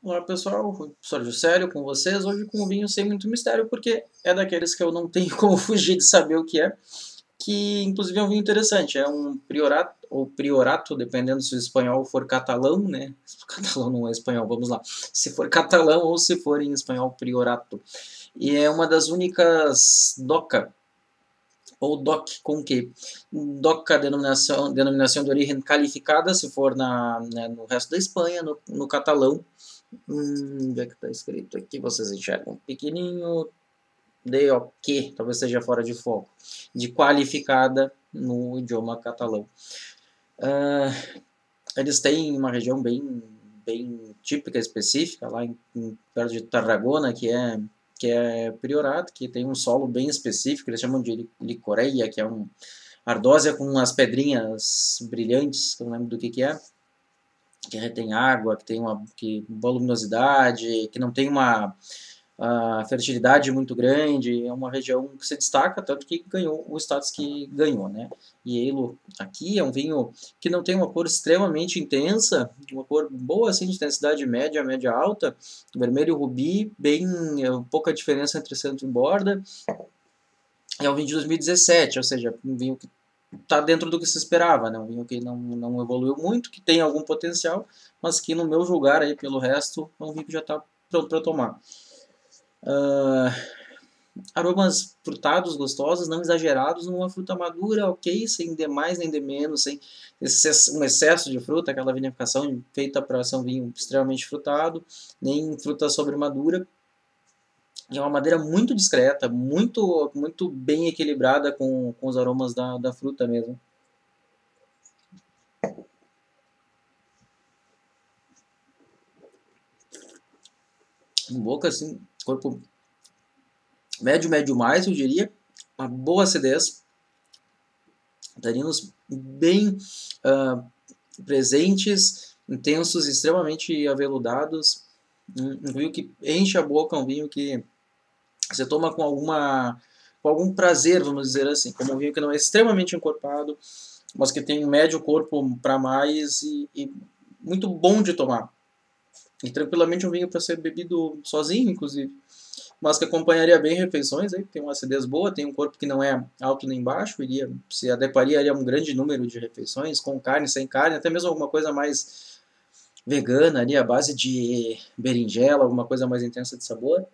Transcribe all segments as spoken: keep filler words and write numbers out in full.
Olá pessoal, professor Juscelio com vocês, hoje com um vinho sem muito mistério, porque é daqueles que eu não tenho como fugir de saber o que é, que inclusive é um vinho interessante, é um priorato, ou priorato, dependendo se o espanhol for catalão, né, catalão não é espanhol, vamos lá, se for catalão ou se for em espanhol priorato, e é uma das únicas DOCA, ou DOC com que DOCA, denominação, denominação de origem qualificada, se for na, né, no resto da Espanha, no, no catalão. Hum, onde é que está escrito aqui? Vocês enxergam pequenininho. D O Q, talvez seja fora de foco. De qualificada no idioma catalão. Uh, eles têm uma região bem, bem típica, específica, lá em, em, perto de Tarragona, que é, que é Priorato, que tem um solo bem específico, eles chamam de licoreia, que é um ardósia com umas pedrinhas brilhantes, que eu não lembro do que, que é, que retém água, que tem uma que, voluminosidade, que não tem uma a fertilidade muito grande, é uma região que se destaca, tanto que ganhou o status que ganhou, né? E Elo aqui é um vinho que não tem uma cor extremamente intensa, uma cor boa assim, de intensidade média, média alta, vermelho rubi, bem pouca diferença entre centro e borda. É um vinho de dois mil e dezessete, ou seja, um vinho que está dentro do que se esperava, né? Um vinho que não, não evoluiu muito, que tem algum potencial, mas que no meu julgar aí pelo resto é um vinho que já está pronto para tomar. Uh, aromas frutados, gostosos, não exagerados, numa fruta madura, ok, sem demais nem de menos, sem excesso, um excesso de fruta, aquela vinificação feita para ser um vinho extremamente frutado, nem fruta sobremadura. É uma madeira muito discreta, muito, muito bem equilibrada com, com os aromas da, da fruta mesmo. Em boca, assim, corpo médio, médio mais, eu diria. Uma boa acidez. Taninos bem uh, presentes, intensos, extremamente aveludados. Um, um vinho que enche a boca, um vinho que você toma com alguma com algum prazer, vamos dizer assim, como um vinho que não é extremamente encorpado, mas que tem um médio corpo para mais e, e muito bom de tomar. E tranquilamente um vinho para ser bebido sozinho, inclusive. Mas que acompanharia bem refeições, aí, tem uma acidez boa, tem um corpo que não é alto nem baixo, iria, se adequaria a um grande número de refeições, com carne, sem carne, até mesmo alguma coisa mais vegana, ali, à base de berinjela, alguma coisa mais intensa de sabor.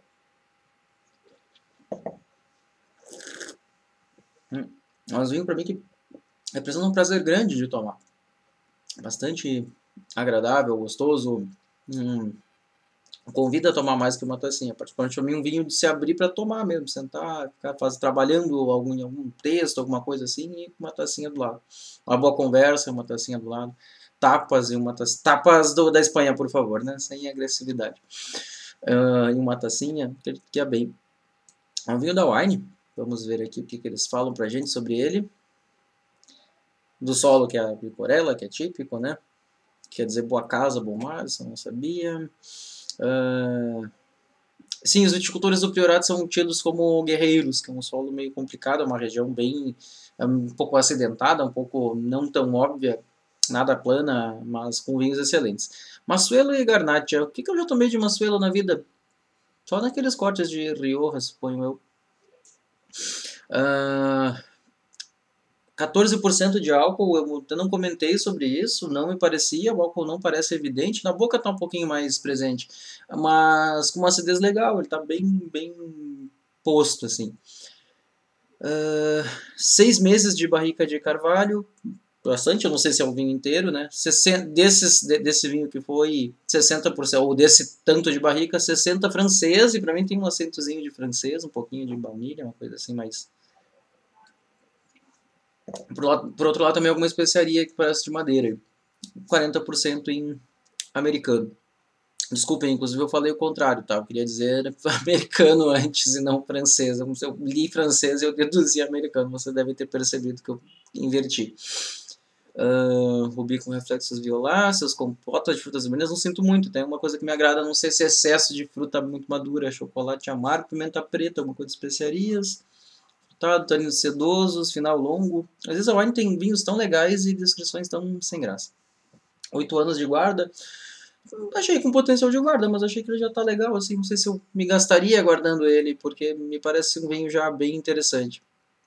Hum. Mas vinho para mim que representa um prazer grande de tomar. Bastante agradável, gostoso, hum, convida a tomar mais que uma tacinha. Particularmente para mim, um vinho de se abrir para tomar mesmo, sentar, ficar faz, trabalhando algum, algum texto, alguma coisa assim, e uma tacinha do lado. Uma boa conversa, uma tacinha do lado. Tapas e uma tacinha. Tapas do, da Espanha, por favor, né? Sem agressividade. Uh, e uma tacinha, que, que é bem. É um vinho da Wine. Vamos ver aqui o que, que eles falam pra gente sobre ele. Do solo, que é a Picorella, que é típico, né? Quer dizer, boa casa, bom mar, isso eu não sabia. Uh, sim, os viticultores do Priorato são tidos como guerreiros, que é um solo meio complicado, é uma região bem um pouco acidentada, um pouco não tão óbvia, nada plana, mas com vinhos excelentes. Massuelo e Garnacha, o que, que eu já tomei de Massuelo na vida? Só naqueles cortes de Rioja, suponho eu. Uh, quatorze por cento de álcool, eu não comentei sobre isso, não me parecia, o álcool não parece evidente, na boca está um pouquinho mais presente, mas com uma acidez legal, ele está bem, bem posto, assim. Uh, seis meses de barrica de carvalho, bastante, eu não sei se é o vinho inteiro, né? sessenta, desses, desse vinho que foi sessenta por cento, ou desse tanto de barrica, sessenta francês, e para mim tem um acentozinho de francês, um pouquinho de baunilha, uma coisa assim mais... Por, lado, por outro lado, também alguma especiaria que parece de madeira. quarenta por cento em americano. Desculpem, inclusive eu falei o contrário, tá? Eu queria dizer americano antes e não francês. Se eu li francês, eu deduzi americano. Você deve ter percebido que eu inverti. Uh, rubi com reflexos violáceos, compotas de frutas vermelhas, não sinto muito. Tem uma coisa que me agrada, não sei se é excesso de fruta muito madura, chocolate amargo, pimenta preta, alguma coisa de especiarias. Taninos sedosos, final longo. Às vezes a wine tem vinhos tão legais e descrições tão sem graça. Oito anos de guarda. Achei com potencial de guarda, mas achei que ele já tá legal, assim, não sei se eu me gastaria guardando ele, porque me parece um vinho já bem interessante.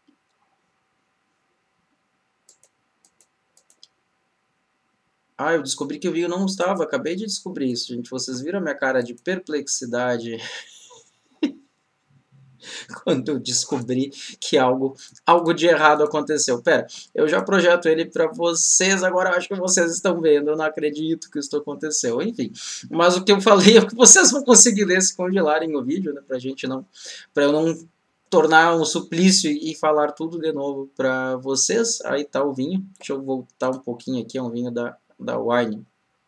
Ah, eu descobri que o vinho não estava, acabei de descobrir isso, gente. Vocês viram a minha cara de perplexidade quando eu descobri que algo, algo de errado aconteceu. Pera, eu já projeto ele para vocês, agora eu acho que vocês estão vendo, eu não acredito que isso aconteceu. Enfim, mas o que eu falei é que vocês vão conseguir ler se congelarem o vídeo, né, pra gente não, para eu não tornar um suplício e falar tudo de novo para vocês. Aí tá o vinho, deixa eu voltar um pouquinho aqui, é um vinho da, da Wine.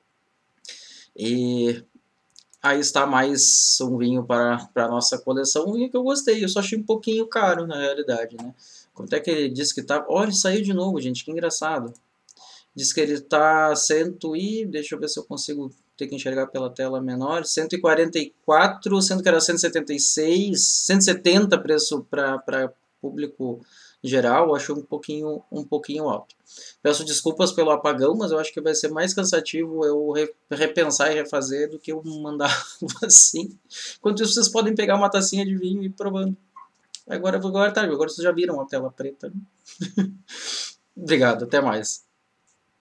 E aí está mais um vinho para a nossa coleção, um vinho que eu gostei, eu só achei um pouquinho caro na realidade, né? Quanto é que ele disse que tá? Olha, ele saiu de novo, gente, que engraçado. Diz que ele tá cento e... deixa eu ver se eu consigo ter que enxergar pela tela menor. cento e quarenta e quatro, sendo que era cento e setenta e seis, cento e setenta preço para público geral, eu acho um pouquinho, um pouquinho alto. Peço desculpas pelo apagão, mas eu acho que vai ser mais cansativo eu repensar e refazer do que eu mandar assim. Enquanto isso, vocês podem pegar uma tacinha de vinho e ir provando. Agora, agora tá, agora vocês já viram a tela preta. Obrigado, até mais.